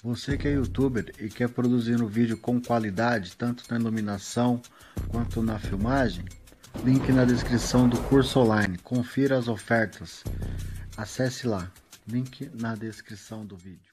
Você que é youtuber e quer produzir um vídeo com qualidade, tanto na iluminação quanto na filmagem, link na descrição do curso online. Confira as ofertas. Acesse lá, link na descrição do vídeo.